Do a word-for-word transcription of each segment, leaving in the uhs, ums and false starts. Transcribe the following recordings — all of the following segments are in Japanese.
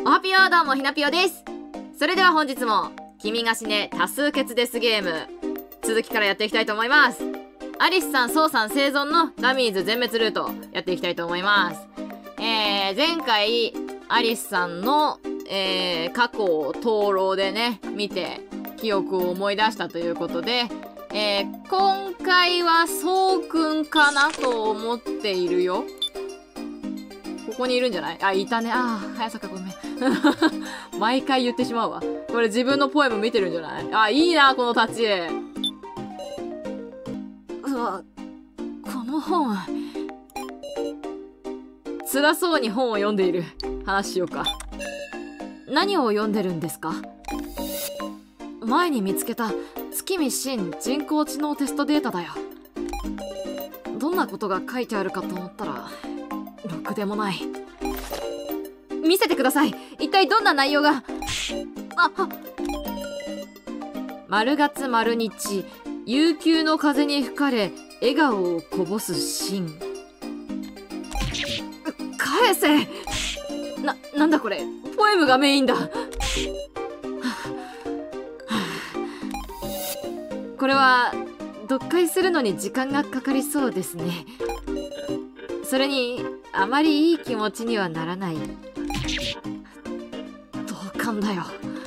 おはぴよ、どうもひなぴよです。それでは本日も君が死ね多数決ですゲーム、続きからやっていきたいと思います。アリスさん、ソウさん生存のダミーズ全滅ルートやっていきたいと思います。えー、前回アリスさんの、えー、過去を灯籠でね見て記憶を思い出したということで、えー、今回はソウくんかなと思っているよ。ここにいるんじゃない？あ、いたね。あー、早坂ごめん。毎回言ってしまうわ。これ自分のポエム見てるんじゃない？あ、いいな、この立ち絵。うわ、この本。辛そうに本を読んでいる。話しようか。何を読んでるんですか？前に見つけた月見新人工知能テストデータだよ。どんなことが書いてあるかと思ったら、ろくでもない。見せてください。一体どんな内容が。あは丸月丸日、悠久の風に吹かれ笑顔をこぼすシーン。返せ。な、なんだこれ。ポエムがメインだ。これは読解するのに時間がかかりそうですね。それにあまりいい気持ちにはならない。同感だよ。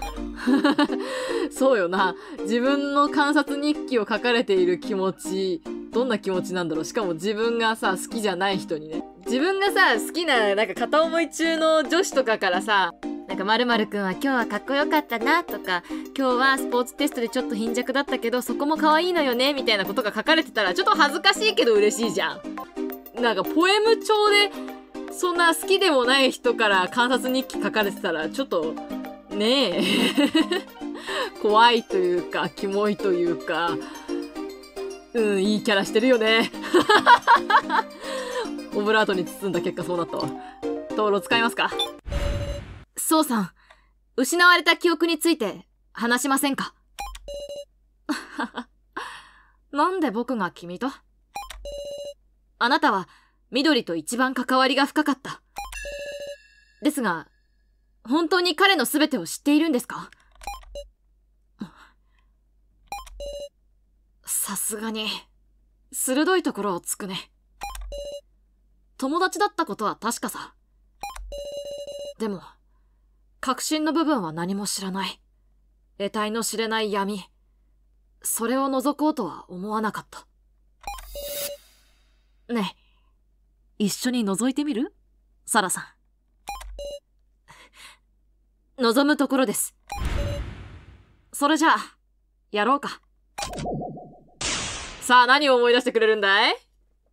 そうよな。自分の観察日記を書かれている気持ち、どんな気持ちなんだろう。しかも自分がさ、好きじゃない人にね。自分がさ、好きな、なんか片思い中の女子とかからさ、なんか〇〇くんは今日はかっこよかったなとか、今日はスポーツテストでちょっと貧弱だったけどそこも可愛いのよねみたいなことが書かれてたらちょっと恥ずかしいけど嬉しいじゃん。なんかポエム帳でそんな好きでもない人から観察日記書かれてたらちょっとねえ怖いというかキモいというか、うん、いいキャラしてるよね。オブラートに包んだ結果そうなったわ。灯籠使いますか？ソウさん、失われた記憶について話しませんか？なんで僕が君と？あなたは緑と一番関わりが深かった。ですが、本当に彼の全てを知っているんですか？さすがに、鋭いところをつくね。友達だったことは確かさ。でも、確信の部分は何も知らない。得体の知れない闇。それを覗こうとは思わなかった。ねえ、一緒に覗いてみる？サラさん。望むところです。それじゃあ、やろうか。さあ、何を思い出してくれるんだい？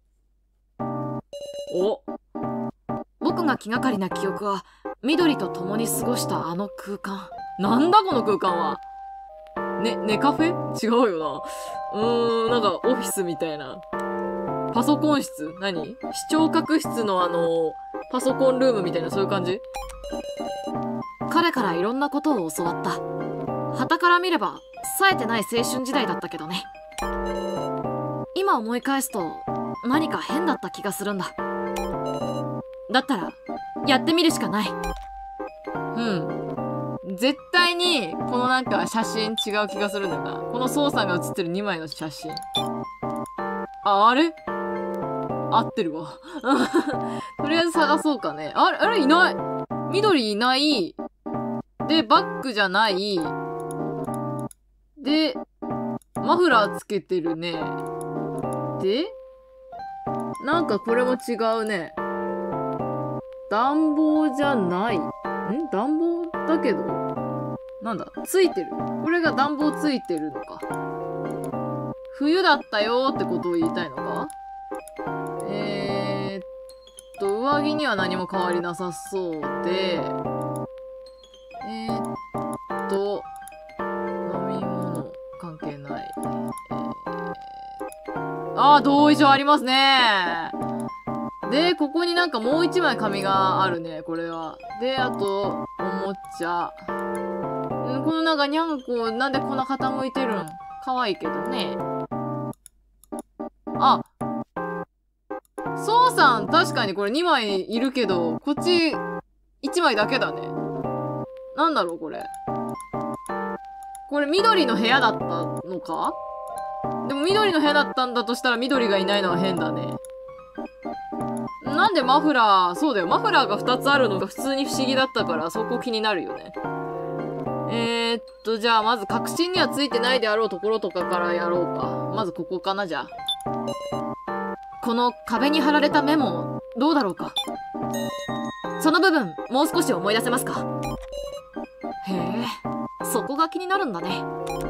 お。僕が気がかりな記憶は、緑と共に過ごしたあの空間。なんだこの空間は。ね、ネカフェ？違うよな。うーん、なんかオフィスみたいな。パソコン室？何？視聴覚室のあの、パソコンルームみたいなそういう感じ？彼からいろんなことを教わった。傍から見れば、冴えてない青春時代だったけどね。今思い返すと、何か変だった気がするんだ。だったら、やってみるしかない。うん。絶対に、このなんか写真違う気がするんだよな。このソウさんが写ってるにまいの写真。あ、あれ？合ってるわ。とりあえず探そうかね。あれ、あれいない。緑いない。で、バッグじゃない。で、マフラーつけてるね。で、なんかこれも違うね。暖房じゃない。ん？暖房だけど、なんだ？ついてる。これが暖房ついてるのか。冬だったよーってことを言いたいのか？えーっと、上着には何も変わりなさそうで、えーっと、飲み物関係ない。えー、あー、同意書ありますね。で、ここになんかもう一枚紙があるね、これは。で、あと、おもちゃ。んこのなんかにゃんこ、なんでこんな傾いてるん？かわいいけどね。あ、ソウさん、確かにこれにまいいるけど、こっちいちまいだけだね。 なんだろうこれ。これ緑の部屋だったのか？でも緑の部屋だったんだとしたら緑がいないのは変だね。なんでマフラー、そうだよ。マフラーがふたつあるのが普通に不思議だったから、そこ気になるよね。えー、っと、じゃあまず確信にはついてないであろうところとかからやろうか。まずここかな、じゃあ。この壁に貼られたメモ、どうだろうか。その部分、もう少し思い出せますか？へえ、そこが気になるんだね。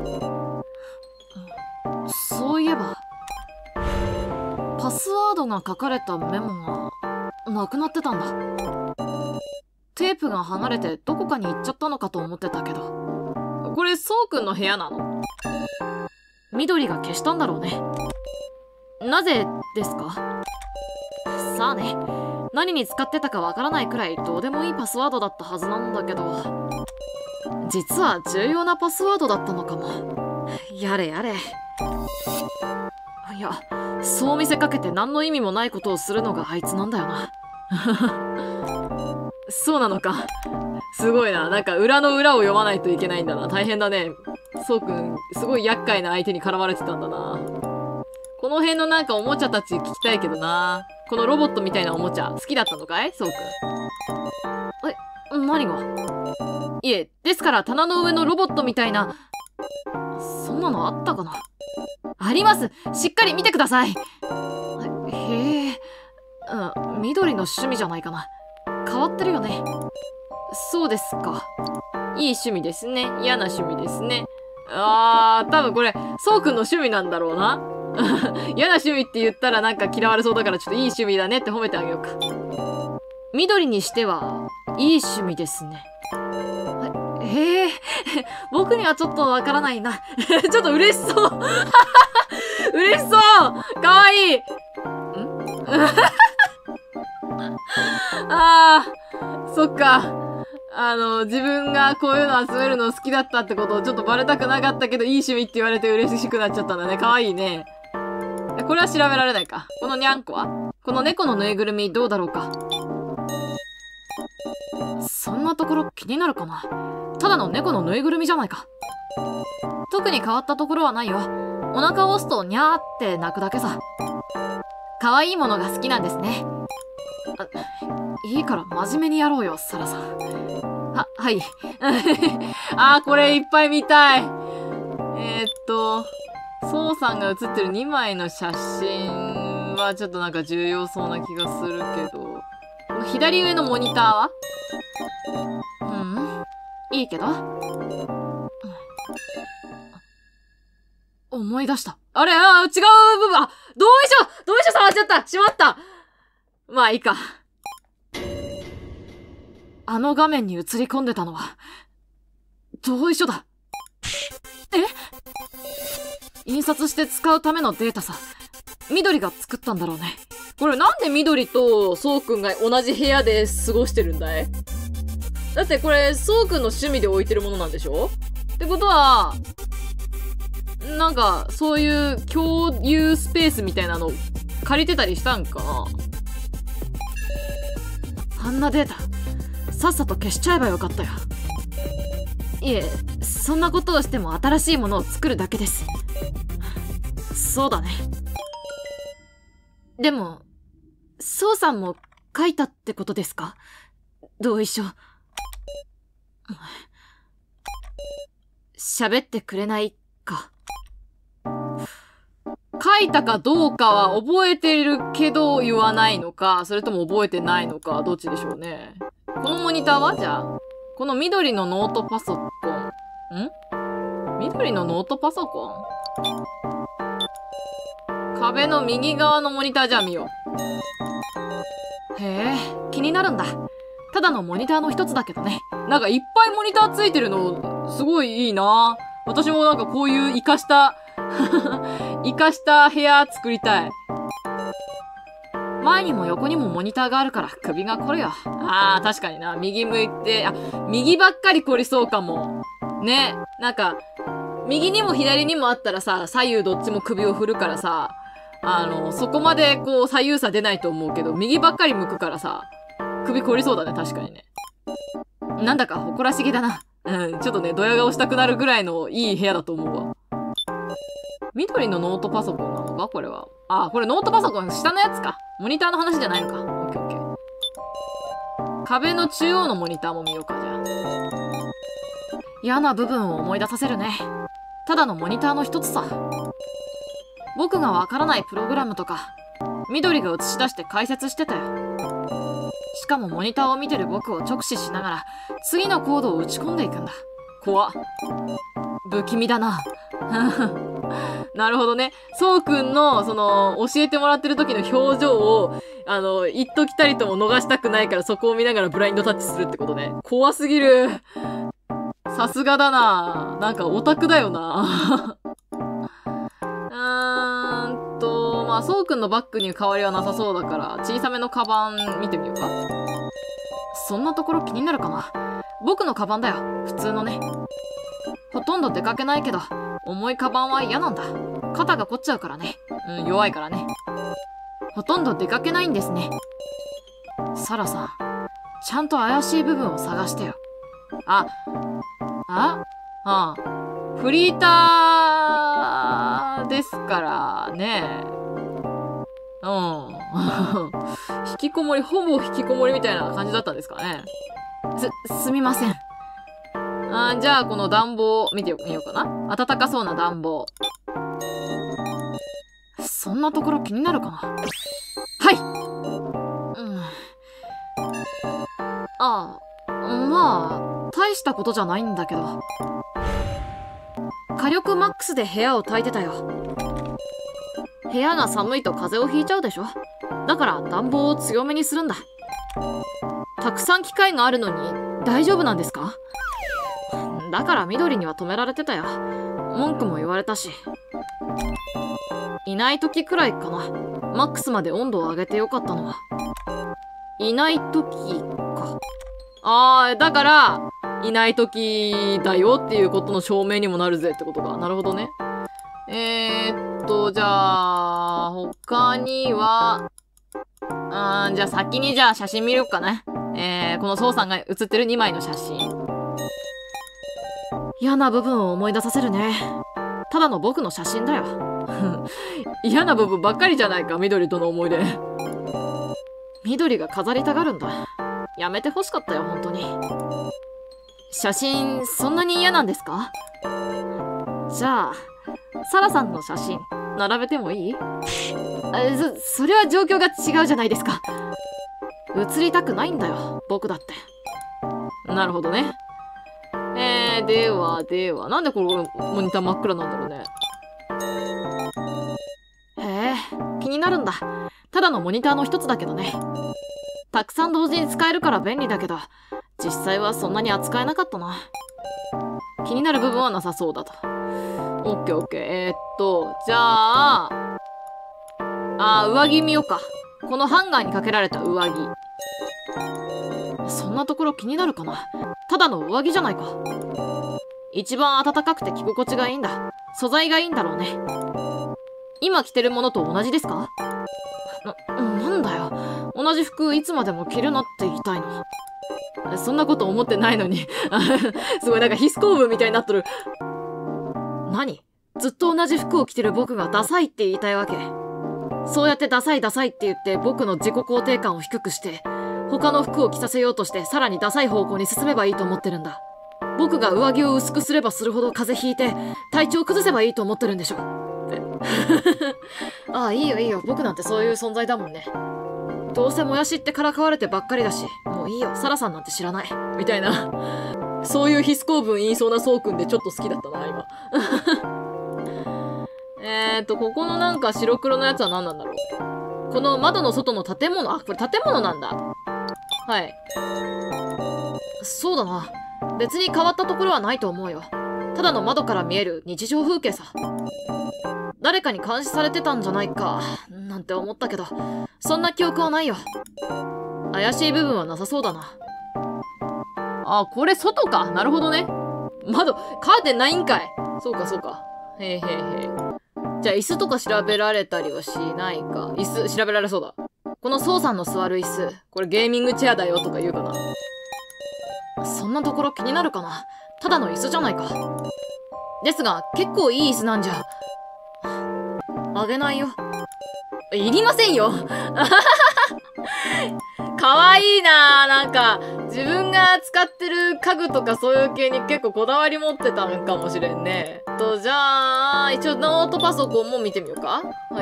そういえば、パスワードが書かれたメモがなくなってたんだ。テープが剥がれてどこかに行っちゃったのかと思ってたけど。これ、そうくんの部屋なの？緑が消したんだろうね。なぜですか？さあね。何に使ってたかわからないくらいどうでもいいパスワードだったはずなんだけど、実は重要なパスワードだったのかも。やれやれ。いや、そう見せかけて何の意味もないことをするのがあいつなんだよな。そうなのか。すごいな。なんか裏の裏を読まないといけないんだな。大変だね。そうくん、すごい厄介な相手に絡まれてたんだな。この辺のなんかおもちゃたち聞きたいけどな。このロボットみたいなおもちゃ、好きだったのかい？そうくん。え、何が？いえ、ですから棚の上のロボットみたいな、そんなのあったかな？あります！しっかり見てください！へえ、うん、緑の趣味じゃないかな。変わってるよね。そうですか。いい趣味ですね。嫌な趣味ですね。あー、多分これ、そうくんの趣味なんだろうな。嫌な趣味って言ったらなんか嫌われそうだからちょっといい趣味だねって褒めてあげようか。緑にしてはいい趣味ですね。へえ、僕にはちょっとわからないな。ちょっと嬉しそう。嬉しそう。かわいい。んあー、そっか。あの、自分がこういうの集めるの好きだったってことをちょっとバレたくなかったけど、いい趣味って言われて嬉しくなっちゃったんだね。かわいいね。これは調べられないか。このにゃんこは？この猫のぬいぐるみどうだろうか。そんなところ気になるかな。ただの猫のぬいぐるみじゃないか。特に変わったところはないよ。お腹を押すとにゃーって鳴くだけさ。可愛いものが好きなんですね。あ、いいから真面目にやろうよ、サラさん。は、はい。あー、これいっぱい見たい。えー、っと、ソウさんが写ってるにまいの写真はちょっとなんか重要そうな気がするけど、この左上のモニターは？うん、いいけど。思い出した。あれ、あ、違う部分、あ、同意書同意書触っちゃった！しまった！まあいいか。あの画面に映り込んでたのは、同意書だ。え？印刷して使うためのデータさ。緑が作ったんだろうね。これなんで緑とそうくんが同じ部屋で過ごしてるんだい？だってこれ、そうくんの趣味で置いてるものなんでしょ？ってことは、なんか、そういう共有スペースみたいなの借りてたりしたんかな？あんなデータ、さっさと消しちゃえばよかったよ。いえ、そんなことをしても新しいものを作るだけです。そうだね。でも、そうさんも書いたってことですか？同意書。喋ってくれないか。書いたかどうかは覚えてるけど言わないのか、それとも覚えてないのか、どっちでしょうね。このモニターはじゃあ、この緑のノートパソコン。ん？緑のノートパソコン？壁の右側のモニターじゃあ見よう。へえ、気になるんだ。ただのモニターの一つだけどね。なんかいっぱいモニターついてるの、すごいいいな。私もなんかこういう活かした、活かした部屋作りたい。前にも横にもモニターがあるから首が凝るよ。ああ、確かにな。右向いて、あ、右ばっかり凝りそうかも。ね。なんか、右にも左にもあったらさ、左右どっちも首を振るからさ、あの、そこまでこう左右差出ないと思うけど、右ばっかり向くからさ、首凝りそうだね、確かにね。 なんだか誇らしげだな。うん、ちょっとね、ドヤ顔したくなるぐらいのいい部屋だと思うわ。緑のノートパソコンなのかこれは。あ、これノートパソコン下のやつか。モニターの話じゃないのか。オッケーオッケー。壁の中央のモニターも見ようか、じゃあ。嫌な部分を思い出させるね。ただのモニターの一つさ。僕がわからないプログラムとか、緑が映し出して解説してたよ。しかもモニターを見てる僕を直視しながら、次のコードを打ち込んでいくんだ。怖っ。不気味だな。なるほどね。そうくんの、その、教えてもらってる時の表情を、あの、言っときたりとも逃したくないからそこを見ながらブラインドタッチするってことね。怖すぎる。さすがだな。なんかオタクだよな。うーんと、まあ、そうくんのバッグに変わりはなさそうだから、小さめのカバン見てみようか。そんなところ気になるかな。僕のカバンだよ。普通のね。ほとんど出かけないけど、重いカバンは嫌なんだ。肩が凝っちゃうからね。うん、弱いからね。ほとんど出かけないんですね。サラさん、ちゃんと怪しい部分を探してよ。あ、あああ、フリーターですからね。うん。引きこもり、ほぼ引きこもりみたいな感じだったんですかね。す、すみません。あーじゃあ、この暖房見てみようかな。暖かそうな暖房。そんなところ気になるかな。はい。うん。ああ、まあ、大したことじゃないんだけど。火力マックスで部屋を焚いてたよ。部屋が寒いと風邪をひいちゃうでしょ。だから暖房を強めにするんだ。たくさん機械があるのに大丈夫なんですか？だから緑には止められてたよ。文句も言われたし。いない時くらいかな。マックスまで温度を上げてよかったのは。いない時か。あー、だから、いない時だよっていうことの証明にもなるぜってことか。なるほどね。えーっと、じゃあ、他には、あーじゃあ先にじゃあ写真見るかな。えー、このソウさんが写ってるにまいの写真。嫌な部分を思い出させるね。ただの僕の写真だよ。嫌な部分ばっかりじゃないか、緑との思い出。緑が飾りたがるんだ。やめてほしかったよ、本当に。写真、そんなに嫌なんですか？じゃあ、サラさんの写真、並べてもいい？え、そ、それは状況が違うじゃないですか。写りたくないんだよ、僕だって。なるほどね。えー、では、では、なんでこれモニター真っ暗なんだろうね。へえ、気になるんだ。ただのモニターの一つだけどね。たくさん同時に使えるから便利だけど、実際はそんなに扱えなかったな。気になる部分はなさそうだと。オッケーオッケー。えー、っと、じゃあ、あー、上着見ようか。このハンガーにかけられた上着。そんなところ気になるかな。ただの上着じゃないか。一番暖かくて着心地がいいんだ。素材がいいんだろうね。今着てるものと同じですか？な、なんだよ。同じ服いつまでも着るなって言いたいの。そんなこと思ってないのに。すごいなんか必須公文みたいになっとる。何？ずっと同じ服を着てる僕がダサいって言いたいわけ。そうやってダサいダサいって言って僕の自己肯定感を低くして、他の服を着させようとしてさらにダサい方向に進めばいいと思ってるんだ。僕が上着を薄くすればするほど風邪ひいて体調崩せばいいと思ってるんでしょってああ、いいよいいよ、僕なんてそういう存在だもんね。どうせもやしってからかわれてばっかりだし、もういいよ、サラさんなんて知らないみたいなそういう必須公文言いそうなそうくんでちょっと好きだったな今えーとここのなんか白黒のやつは何なんだろう。この窓の外の建物、あ、これ建物なんだ。はい。そうだな。別に変わったところはないと思うよ。ただの窓から見える日常風景さ。誰かに監視されてたんじゃないか、なんて思ったけど、そんな記憶はないよ。怪しい部分はなさそうだな。あ、これ外か。なるほどね。窓、カーテンないんかい。そうかそうか。へえへえへえ。じゃあ椅子とか調べられたりはしないか。椅子、調べられそうだ。このソウさんの座る椅子、これゲーミングチェアだよとか言うかな。 そんなところ気になるかな。ただの椅子じゃないか。ですが、結構いい椅子なんじゃ。あげないよ。いりませんよ。かわいいなぁ。なんか、自分が使ってる家具とかそういう系に結構こだわり持ってたのかもしれんね。と、じゃあ、一応ノートパソコンも見てみようか。はい。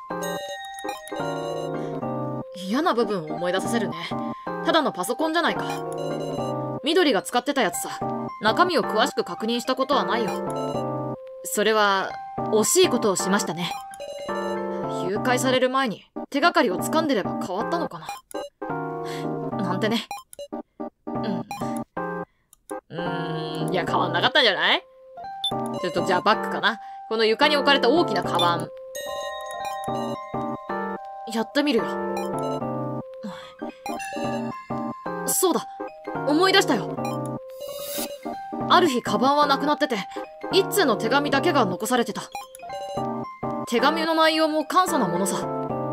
嫌な部分を思い出させるね。ただのパソコンじゃないか。緑が使ってたやつさ。中身を詳しく確認したことはないよ。それは、惜しいことをしましたね。誘拐される前に手がかりを掴んでれば変わったのかな。なんてね。うん。うーん、いや、変わんなかったんじゃない？ちょっと、じゃあバッグかな。この床に置かれた大きなカバン。やってみるよ。そうだ、思い出したよ。ある日カバンはなくなってて、一通の手紙だけが残されてた。手紙の内容も簡素なものさ。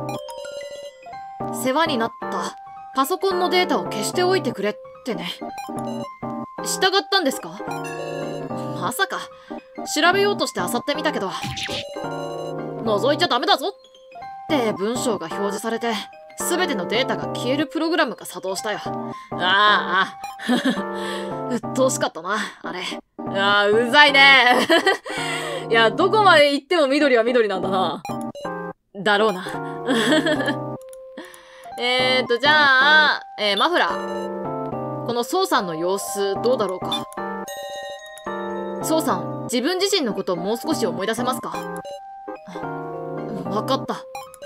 世話になったパソコンのデータを消しておいてくれってね。従ったんですか？まさか。調べようとして漁ってみたけど、覗いちゃダメだぞって文章が表示されて、すべてのデータが消えるプログラムが作動したよ。ああ、うっとうしかったな、あれ。ああ、うざいね。いや、どこまで行っても緑は緑なんだな。だろうな。えーと、じゃあ、えー、マフラー。このソウさんの様子、どうだろうか。ソウさん、自分自身のことをもう少し思い出せますか？わかった。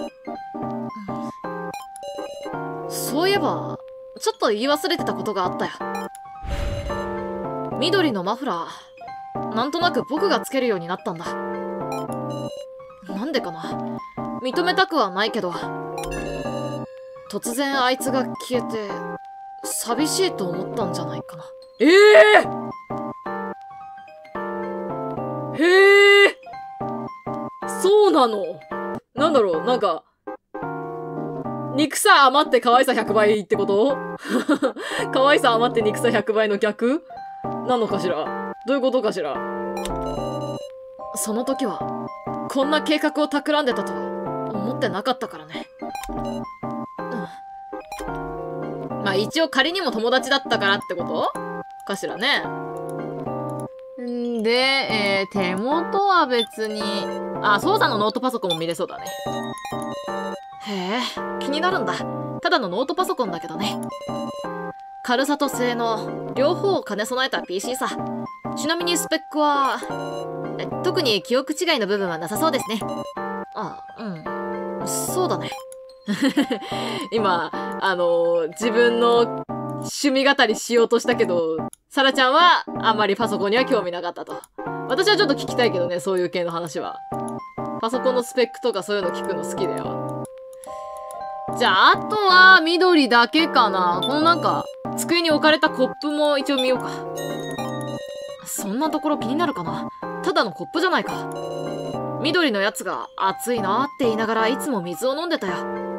そういえば、ちょっと言い忘れてたことがあったよ。緑のマフラー、なんとなく僕がつけるようになったんだ。なんでかな。認めたくはないけど、突然あいつが消えて、寂しいと思ったんじゃないかな。ええー、へえ、そうなの。なんだろう、なんか、肉さ余って可愛さひゃくばいってこと？可愛さ余って肉さひゃくばいの逆なのかしら。どういうことかしら。その時は、こんな計画を企んでたとは思ってなかったからね。うん、まあ一応仮にも友達だったからってことかしらね。んで、えー、手元は別に、あ、操作のノートパソコンも見れそうだね。へえ、気になるんだ。ただのノートパソコンだけどね。軽さと性能、両方を兼ね備えた ピーシー さ。ちなみにスペックは、特に記憶違いの部分はなさそうですね。あ、うん。そうだね。今、あのー、自分の趣味語りしようとしたけど、サラちゃんはあんまりパソコンには興味なかったと。私はちょっと聞きたいけどね、そういう系の話は。パソコンのスペックとかそういうの聞くの好きだよ。じゃあ、あとは緑だけかな。このなんか、机に置かれたコップも一応見ようか。そんなところ気になるかな。ただのコップじゃないか。緑のやつが熱いなーって言いながらいつも水を飲んでたよ。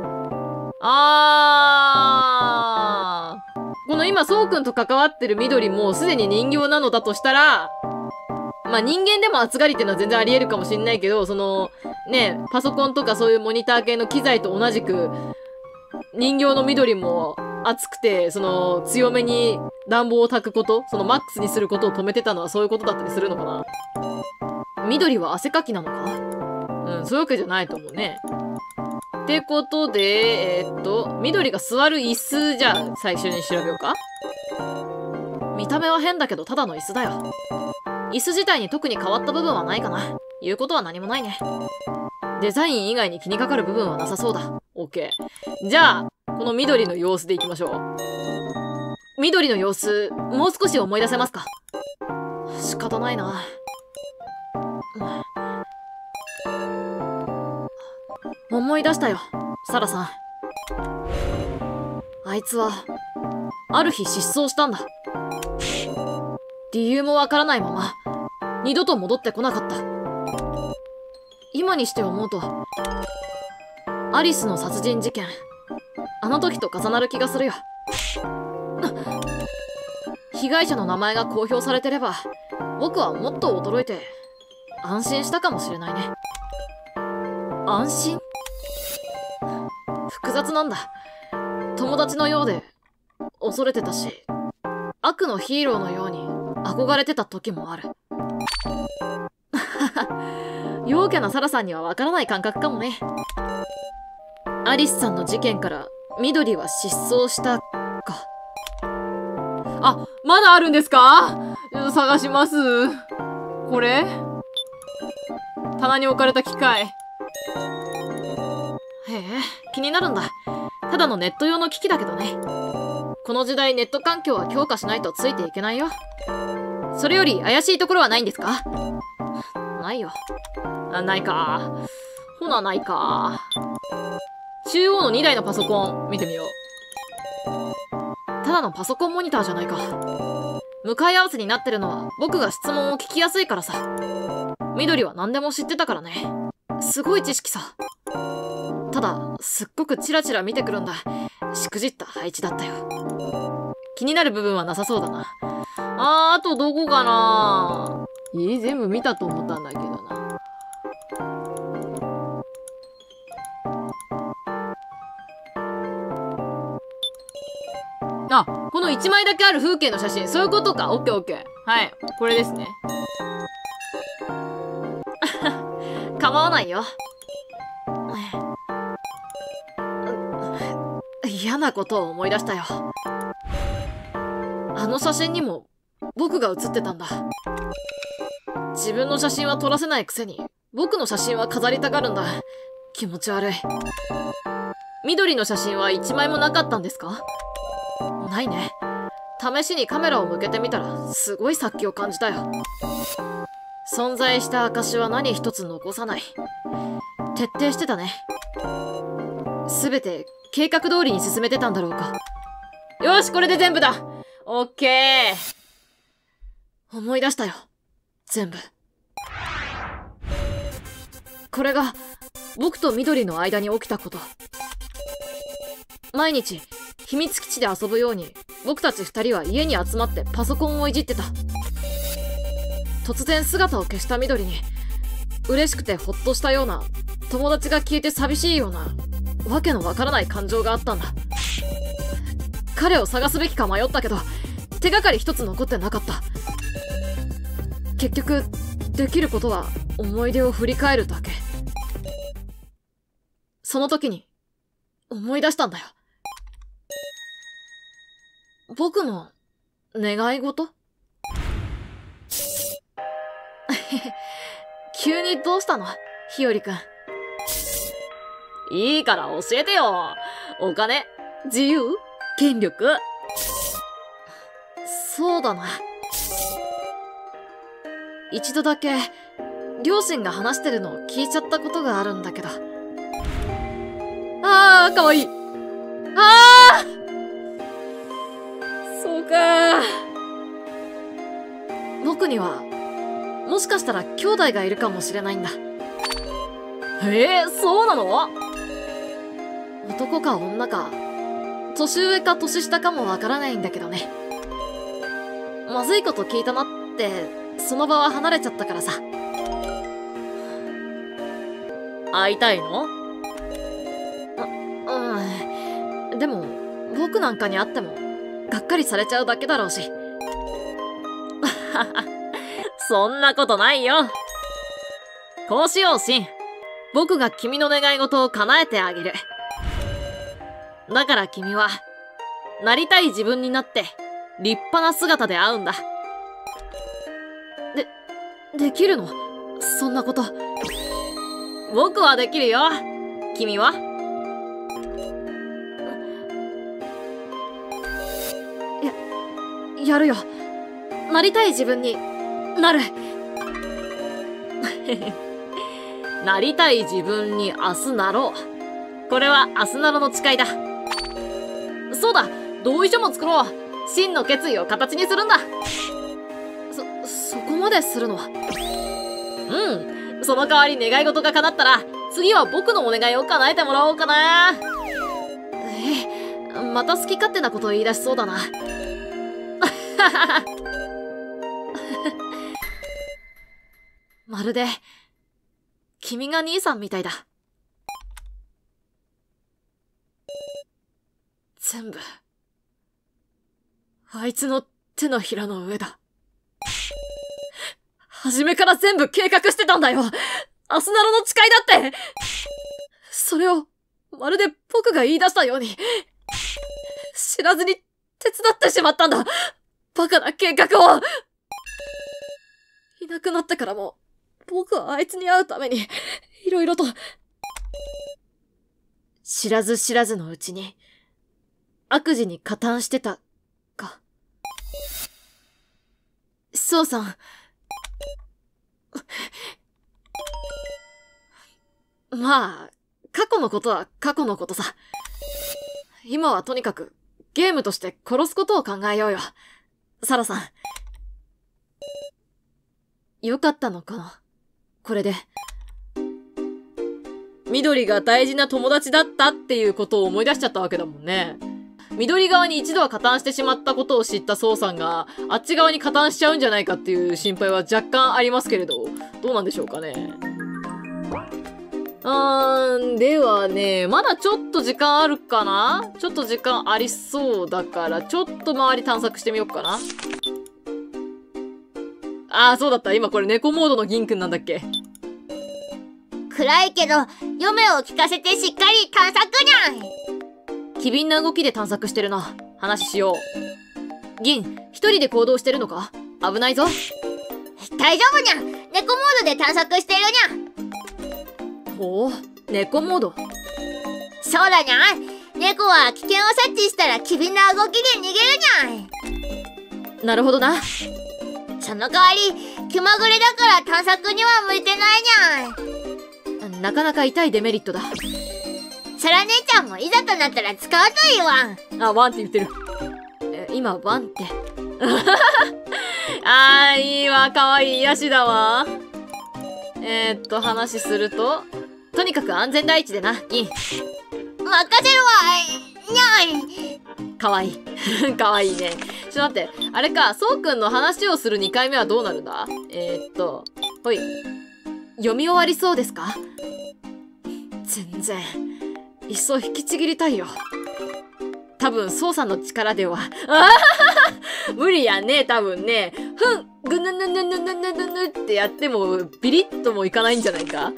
あー。この今、そうくんと関わってる緑もすでに人形なのだとしたら、まあ人間でも熱がりっていうのは全然あり得るかもしんないけど、その、ね、パソコンとかそういうモニター系の機材と同じく、人形の緑も熱くて、その強めに暖房を焚くこと、そのマックスにすることを止めてたのはそういうことだったりするのかな。緑は汗かきなのか？うん、そういうわけじゃないと思うね。ってことで、えー、っと、緑が座る椅子じゃあ最初に調べようか。見た目は変だけどただの椅子だよ。椅子自体に特に変わった部分はないかな。言うことは何もないね。デザイン以外に気にかかる部分はなさそうだ。OK。じゃあ、この緑の様子でいきましょう。緑の様子、もう少し思い出せますか？仕方ないな。思い出したよ、サラさん。あいつは、ある日失踪したんだ。理由もわからないまま、二度と戻ってこなかった。今にして思うと、アリスの殺人事件、あの時と重なる気がするよ。 被害者の名前が公表されてれば、僕はもっと驚いて、安心したかもしれないね。安心？複雑なんだ。友達のようで、恐れてたし、悪のヒーローのように憧れてた時もある。陽キャなサラさんにはわからない感覚かもね。アリスさんの事件から緑は失踪したか。あ、まだあるんですか？探します。これ？棚に置かれた機械。へえ、気になるんだ。ただのネット用の機器だけどね。この時代ネット環境は強化しないとついていけないよ。それより怪しいところはないんですか？ないよ。あ、ないか。ほなないか。中央のにだいのパソコン見てみよう。ただのパソコンモニターじゃないか。向かい合わせになってるのは僕が質問を聞きやすいからさ。緑は何でも知ってたからね。すごい知識さ。ただ、すっごくチラチラ見てくるんだ。しくじった配置だったよ。気になる部分はなさそうだな。あー、あとどこかな。いい、全部見たと思ったんだけどな。あ、このいちまいだけある風景の写真、そういうことか。オッケーオッケー。はい、これですね。構わないよ。嫌なことを思い出したよ。あの写真にも僕が写ってたんだ。自分の写真は撮らせないくせに僕の写真は飾りたがるんだ。気持ち悪い。緑の写真はいちまいもなかったんですか？ないね。試しにカメラを向けてみたらすごい殺気を感じたよ。存在した証は何一つ残さない。徹底してたね。すべて計画通りに進めてたんだろうか。よし、これで全部だ。オッケー。思い出したよ。全部。これが僕と緑の間に起きたこと。毎日秘密基地で遊ぶように僕たち二人は家に集まってパソコンをいじってた。突然姿を消した緑に嬉しくてほっとしたような、友達が消えて寂しいような、わけのわからない感情があったんだ。彼を探すべきか迷ったけど手がかり一つ残ってなかった。結局できることは思い出を振り返るだけ。その時に思い出したんだよ。僕の願い事？急にどうしたの？日和くん。いいから教えてよ。お金、自由、権力。そうだな。一度だけ両親が話してるのを聞いちゃったことがあるんだけど。あー、かわいい。あー、そうか。僕にはもしかしたら兄弟がいるかもしれないんだ。へえ、そうなの？男か女か、年上か年下かもわからないんだけどね。まずいこと聞いたなってその場は離れちゃったからさ。会いたいの？う、うん。でも僕なんかに会ってもがっかりされちゃうだけだろうし。そんなことないよ。こうしよう、シン。僕が君の願い事を叶えてあげる。だから君はなりたい自分になって立派な姿で会うんだ。で、できるの？そんなこと。僕はできるよ。君は？や、やるよ。なりたい自分になる。なりたい自分に明日なろう。これは明日なろの誓いだ。そうだ、同意書も作ろう。真の決意を形にするんだ。そ、そこまでするの？うん。その代わり願い事が叶ったら、次は僕のお願いを叶えてもらおうかな。え、また好き勝手なことを言い出しそうだな。 まるで、君が兄さんみたいだ。全部、あいつの手のひらの上だ。初めから全部計画してたんだよ。アスナロの誓いだって。それを、まるで僕が言い出したように、知らずに手伝ってしまったんだ。バカな計画を。いなくなったからも、僕はあいつに会うために、いろいろと。知らず知らずのうちに、悪事に加担してた、か。そうさん。まあ、過去のことは過去のことさ。今はとにかく、ゲームとして殺すことを考えようよ。サラさん。よかったのかな、これで。緑が大事な友達だったっていうことを思い出しちゃったわけだもんね。緑側に一度は加担してしまったことを知ったソウさんが、あっち側に加担しちゃうんじゃないかっていう心配は若干ありますけれど、どうなんでしょうかね。あーん、ではね、まだちょっと時間あるかな？ちょっと時間ありそうだから、ちょっと周り探索してみようかな。あー、そうだった。今これ猫モードの銀くんなんだっけ？ 暗いけど、嫁を聞かせてしっかり探索にゃい。 機敏な動きで探索してるな。話しよう。銀、一人で行動してるのか？危ないぞ。 大丈夫にゃ。猫モードで探索してるにゃ。 ほう、猫モード。 そうだにゃ。猫は危険を察知したら機敏な動きで逃げるにゃい。 なるほどな。 その代わり、気まぐれだから探索には向いてないにゃい。 なかなか痛いデメリットだ。 サラ姉ちゃんもいざとなったら使うといいわ。 あ、ワンって言ってる。え、今、ワンって。あー、いいわ。かわいい癒しだわ。えー、っと、話すると、とにかく安全第一でな、銀。 任せるわ、にゃい。 かわいい。かわいいね。ちょっと待って。あれか、そうくんの話をするにかいめはどうなるんだ？えー、っと、ほい。読み終わりそうですか？全然。いっそ引きちぎりたいよ。多分、ソウさんの力では。無理やね、多分ね。ふん、ぐぬぬぬぬぬぬぬぬってやっても、ビリッともいかないんじゃないか？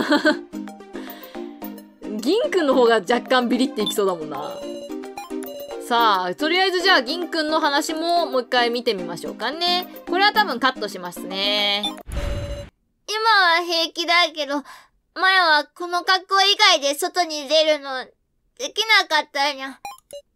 銀くんの方が若干ビリっていきそうだもんな。さあ、とりあえずじゃあ銀くんの話ももう一回見てみましょうかね。これは多分カットしますね。 今は平気だけど、前はこの格好以外で外に出るの、できなかったにゃ。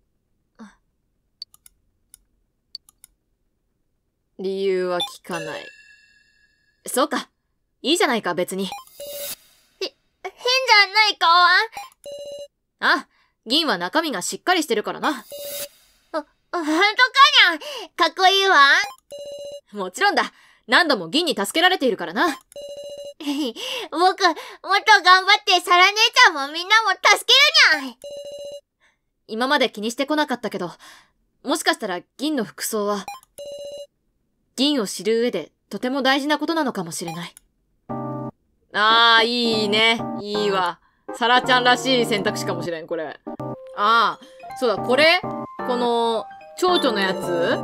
理由は聞かない。そうか。いいじゃないか、別に。へ、 変じゃないかわ。 あ、銀は中身がしっかりしてるからな。 ほ、ほんとかにゃ。かっこいいわ。 もちろんだ。何度も銀に助けられているからな。 僕、もっと頑張ってサラ姉ちゃんもみんなも助けるにゃい。 今まで気にしてこなかったけど、もしかしたら銀の服装は、銀を知る上でとても大事なことなのかもしれない。あー、いいね。いいわ。サラちゃんらしい選択肢かもしれん、これ。あー、そうだ、これこの、蝶々のやつ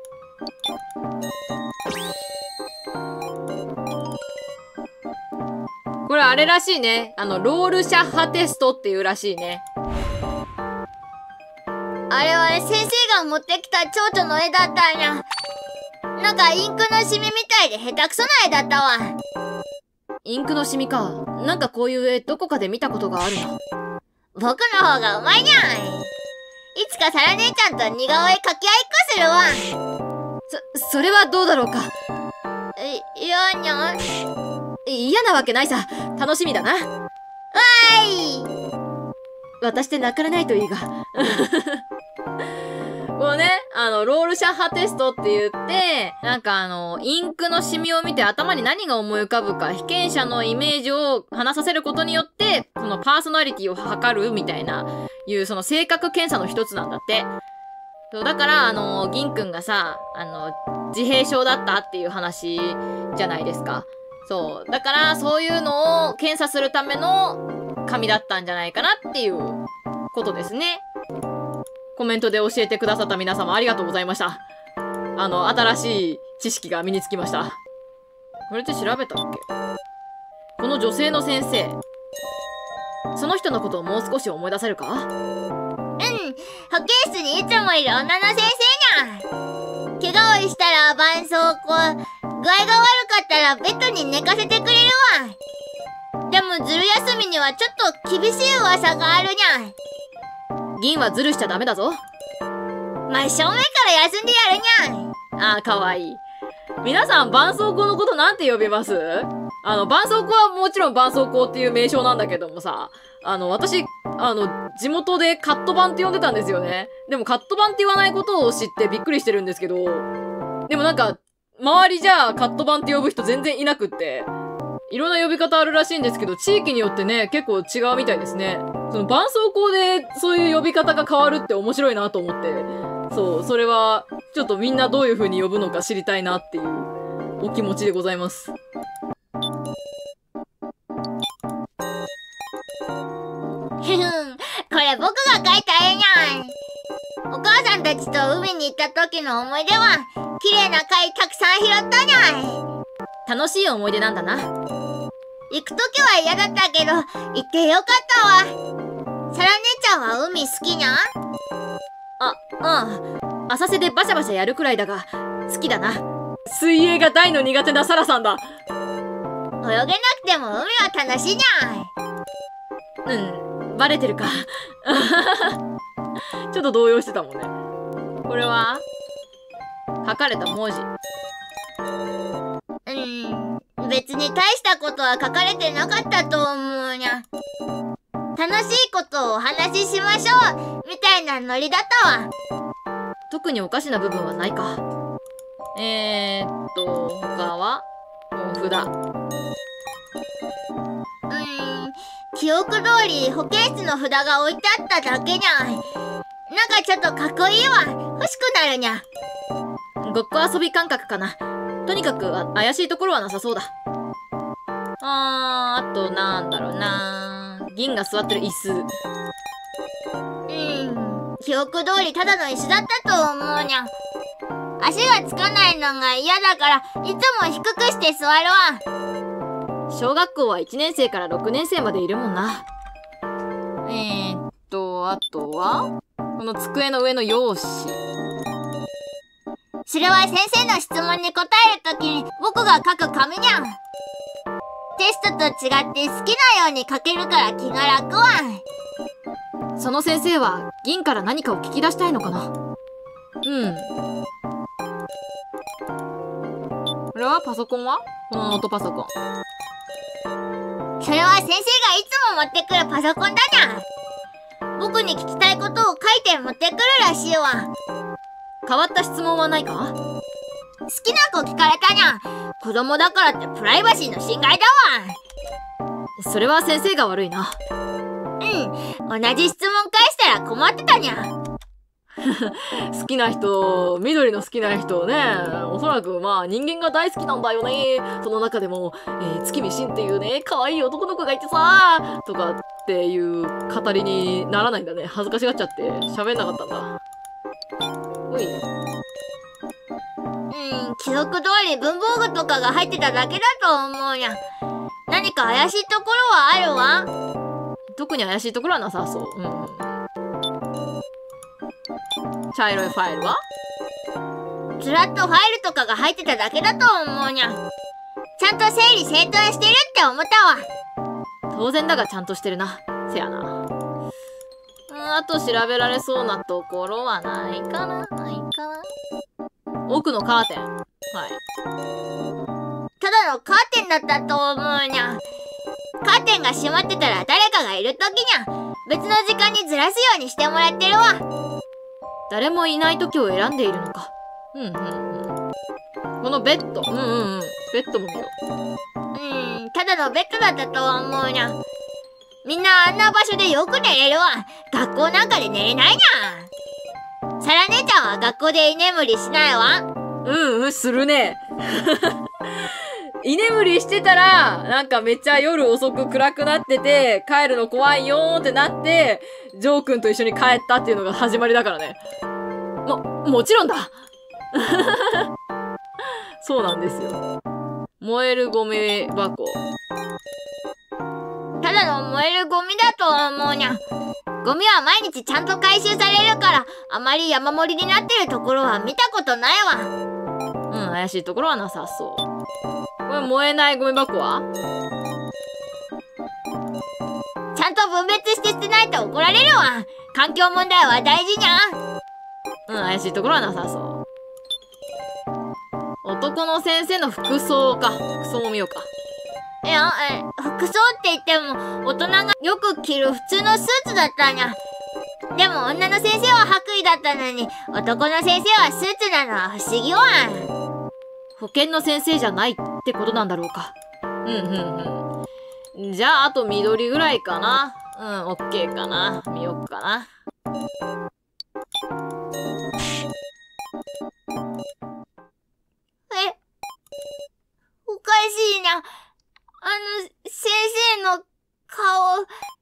これあれらしいね。あの、ロールシャッハテストっていうらしいね。 あれは先生が持ってきた蝶々の絵だったんや。なんかインクのシミみたいで下手くそな絵だったわ。 インクのシミか。なんかこういう絵どこかで見たことがあるの。 僕の方がうまいにゃい。いつかサラ姉ちゃんと似顔絵描き合いっこするわ。 そ、それはどうだろうか。 え、嫌にゃい。 嫌なわけないさ。楽しみだな。 わーい。 私で泣かれないといいが。こうね、あの、ロールシャッハテストって言って、なんかあの、インクのシミを見て頭に何が思い浮かぶか、被験者のイメージを話させることによって、このパーソナリティを測るみたいな、いうその性格検査の一つなんだって。 そう、だから、あの、銀くんがさ、あの、自閉症だったっていう話じゃないですか。そう。だから、そういうのを検査するための紙だったんじゃないかなっていうことですね。コメントで教えてくださった皆様ありがとうございました。あの、新しい知識が身につきました。これって調べたっけ？この女性の先生。その人のことをもう少し思い出せるか？ うん。保健室にいつもいる女の先生にゃ。怪我をしたら絆創膏、具合が悪かったらベッドに寝かせてくれるわ。でもずる休みにはちょっと厳しい噂があるにゃ。 銀はズルしちゃダメだぞ。 真正面から休んでやるにゃ。 ああ、かわいい。皆さん、絆創膏のことなんて呼びます？あの、絆創膏はもちろん絆創膏っていう名称なんだけどもさ、あの、私、あの、地元でカット板って呼んでたんですよね。でもカット板って言わないことを知ってびっくりしてるんですけど、でもなんか、周りじゃカット板って呼ぶ人全然いなくって、いろんな呼び方あるらしいんですけど、地域によってね、結構違うみたいですね。その絆創膏でそういう呼び方が変わるって面白いなと思って、そう、それは、ちょっとみんなどういう風に呼ぶのか知りたいなっていうお気持ちでございます。 ふふん、これ僕が描いた絵にゃん。お母さんたちと海に行った時の思い出は、綺麗な貝たくさん拾ったにゃん。 楽しい思い出なんだな。 行く時は嫌だったけど、行ってよかったわ。サラ姉ちゃんは海好きにゃん？ あ、うん。浅瀬でバシャバシャやるくらいだが、好きだな。水泳が大の苦手なサラさんだ。 泳げなくても海は楽しいにゃん。うん、バレてるか。ちょっと動揺してたもんね。これは書かれた文字。 うん、別に大したことは書かれてなかったと思うにゃ。楽しいことをお話ししましょうみたいなノリだったわ。 特におかしな部分はないか。えーっと、他はもう札。 うーん、記憶通り保健室の札が置いてあっただけにゃ。なんかちょっとかっこいいわ。欲しくなるにゃ。 ごっこ遊び感覚かな。とにかく怪しいところはなさそうだ。あー、あとなんだろうな。銀が座ってる椅子。 うん、記憶通りただの椅子だったと思うにゃ。足がつかないのが嫌だから、いつも低くして座るわ。 小学校はいちねん生からろくねん生までいるもんな。えーっと、あとはこの机の上の用紙。 それは先生の質問に答えるときに僕が書く紙にゃん。テストと違って好きなように書けるから気が楽わ。 その先生は銀から何かを聞き出したいのかな。うん。これはパソコンはこのノートパソコン。 それは先生がいつも持ってくるパソコンだにゃ。僕に聞きたいことを書いて持ってくるらしいわ。 変わった質問はないか？ 好きな子聞かれたにゃ。子供だからってプライバシーの侵害だわ。それは先生が悪いな。 うん、同じ質問返したら困ってたにゃ。 好きな人、緑の好きな人ね、おそらくまあ人間が大好きなんだよね。その中でも、えー、月見真っていうね、可愛い男の子がいてさ、とかっていう語りにならないんだね。恥ずかしがっちゃって喋んなかったんだ。おい。 うん、記憶通り文房具とかが入ってただけだと思うにゃ。何か怪しいところはあるわ。 特に怪しいところはなさそう。うん。茶色いファイルはずらっとファイルとかが入ってただけだと思うにゃ。ちゃんと整理整頓してるって思ったわ。当然だがちゃんとしてるな。せやな。あと調べられそうなところはないかなないかな奥のカーテン。はい。 ただのカーテンだったと思うにゃ。カーテンが閉まってたら誰かがいるときにゃ。別の時間にずらすようにしてもらってるわ。 誰もいない時を選んでいるのか。うんうんうん。このベッド。うんうんうん。ベッドも見よう。うん、ただのベッドだったと思うにゃ。みんなあんな場所でよく寝れるわ。学校なんかで寝れないにゃ。 サラ姉ちゃんは学校で居眠りしないわ。 うんうん、するね。居眠りしてたら、なんかめっちゃ夜遅く暗くなってて、帰るの怖いよーってなって、ジョー君と一緒に帰ったっていうのが始まりだからね。も、もちろんだ。そうなんですよ。燃えるゴミ箱。 ただの燃えるゴミだと思うにゃ。ゴミは毎日ちゃんと回収されるから、あまり山盛りになってるところは見たことないわ。 うん、怪しいところはなさそう。これ燃えないゴミ箱はちゃんと分別して捨てないと怒られるわ。環境問題は大事にゃ。 うん、怪しいところはなさそう。男の先生の服装か。服装も見ようか。 いや、え、服装って言っても、大人がよく着る普通のスーツだったにゃ。でも女の先生は白衣だったのに、男の先生はスーツなのは不思議わ。 保健の先生じゃないってことなんだろうか。うんうんうん。じゃあ、あと緑ぐらいかな。うん、オッケーかな。見よっかな。 え、おかしいな。あの、先生の顔、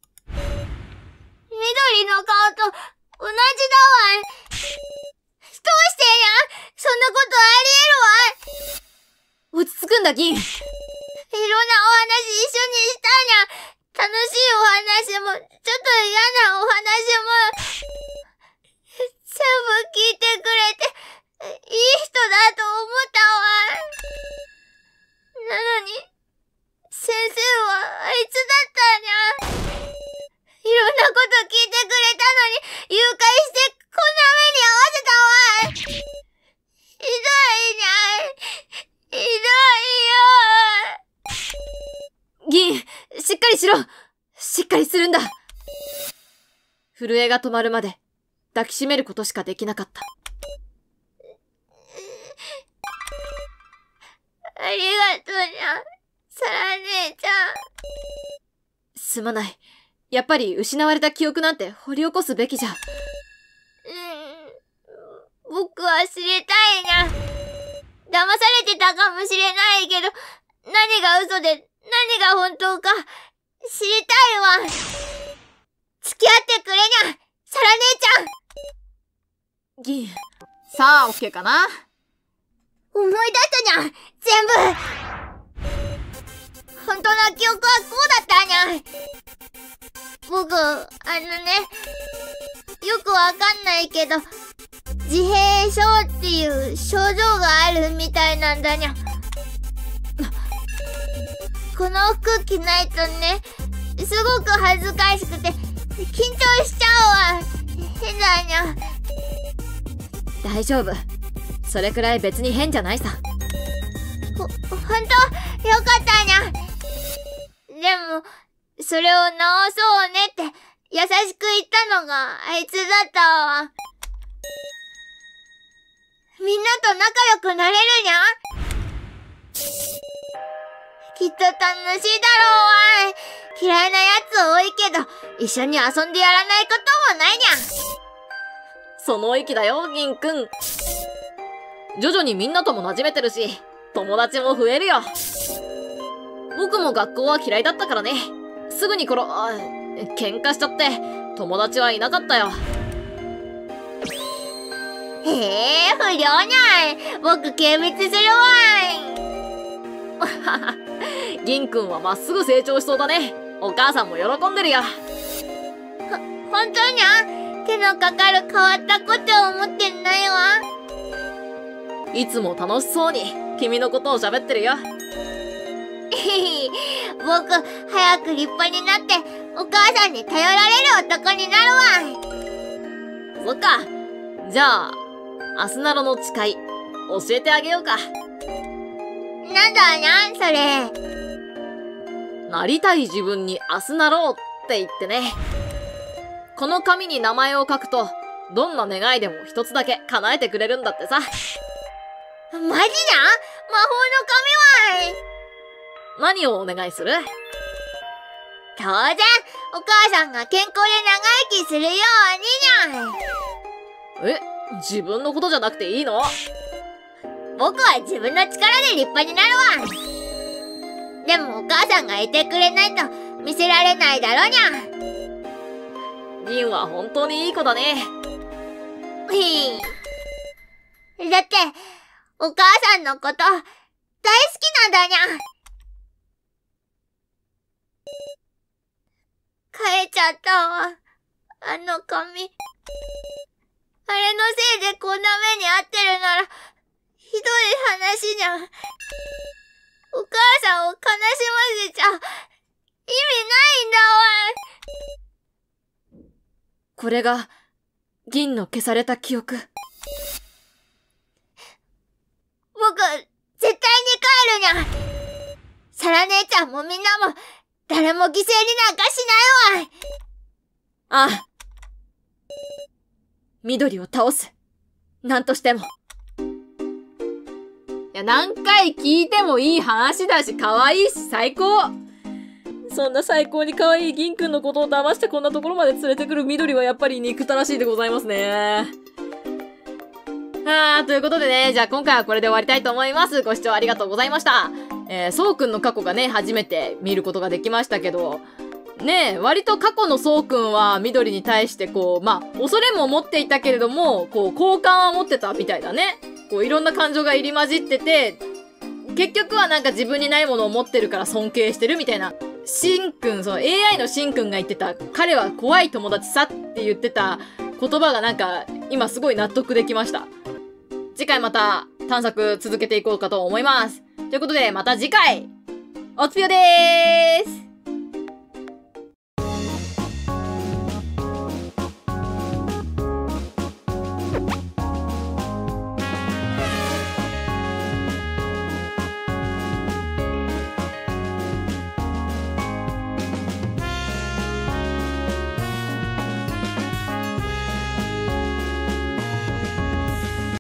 緑の顔と同じだわ。どうしてや？そんなことありえるわ。落ち着くんだ、銀。いろんなお話一緒にしたにゃ。楽しいお話も、ちょっと嫌なお話も、全部聞いてくれて、いい人だと思ったわ。なのに、先生はあいつだったにゃ。いろんなこと聞いてくれたのに、誘拐してこんな目に遭わせたわ。ひどいにゃ。ひどいよ。 銀、しっかりしろ。しっかりするんだ。震えが止まるまで抱きしめることしかできなかった。 ありがとうにゃ、サラ姉ちゃん。 すまない。やっぱり失われた記憶なんて掘り起こすべきじゃ。 うん、僕は知りたいにゃ。騙されてたかもしれないけど、何が嘘で何が本当か知りたいわ。付き合ってくれにゃ、サラ姉ちゃん。 銀。さあ、オッケーかな。 思い出したにゃ、全部。本当の記憶はこうだったにゃ。僕、あのね、よくわかんないけど、自閉症っていう症状があるみたいなんだにゃ。この服着ないとね、すごく恥ずかしくて、緊張しちゃうわ。変だにゃ。 大丈夫。それくらい別に変じゃないさ。 ほ、ほんと、よかったにゃ。でも、それを直そうねって優しく言ったのがあいつだったわ。みんなと仲良くなれるにゃ。きっと楽しいだろうわ。嫌いなやつ多いけど、一緒に遊んでやらないこともないにゃ。 その意気だよ、銀くん。徐々にみんなとも馴染めてるし、友達も増えるよ。僕も学校は嫌いだったからね。すぐにころ、あ、喧嘩しちゃって、友達はいなかったよ。 へえ、不良にゃい。僕、軽蔑するわい。銀くんはまっすぐ成長しそうだね。お母さんも喜んでるよ。 ほ、ほんとにゃ？手のかかる変わったこと思ってないわ。 いつも楽しそうに君のことを喋ってるよ。 僕、早く立派になってお母さんに頼られる男になるわ。 そっか。じゃあアスナロの誓い教えてあげようか。 なんだにゃんそれ。 なりたい自分にアスナロって言ってね。この紙に名前を書くとどんな願いでも一つだけ叶えてくれるんだってさ。 マジな？魔法の紙は何をお願いする？ 当然、お母さんが健康で長生きするようににゃ。 え、 自分のことじゃなくていいの？ 僕は自分の力で立派になるわ。でもお母さんがいてくれないと見せられないだろにゃ。 銀は本当にいい子だね。 ひぃ。だって、お母さんのこと、大好きなんだにゃ。変えちゃったわ。あの髪。あれのせいでこんな目に遭ってるなら、ひどい話にゃ。お母さんを悲しませちゃ、意味ないんだわ。 これが、銀の消された記憶。 僕、絶対に帰るにゃ。サラ姉ちゃんもみんなも、誰も犠牲になんかしないわ。 ああ。緑を倒す。なんとしても。いや、何回聞いてもいい話だし、可愛いし、最高。そんな最高に可愛い銀くんのことを騙してこんなところまで連れてくる緑はやっぱり憎たらしいでございますね。あー、ということでね、じゃあ今回はこれで終わりたいと思います。ご視聴ありがとうございました。えー、そうくんの過去がね、初めて見ることができましたけど、ねえ、割と過去のそうくんは緑に対してこう、まあ、恐れも持っていたけれども、こう、好感は持ってたみたいだね。こう、いろんな感情が入り混じってて、結局はなんか自分にないものを持ってるから尊敬してるみたいな。しんくん、その エーアイ のしんくんが言ってた、彼は怖い友達さって言ってた言葉がなんか、今すごい納得できました。次回また探索続けていこうかと思います。ということで、また次回、おつぴよでーす。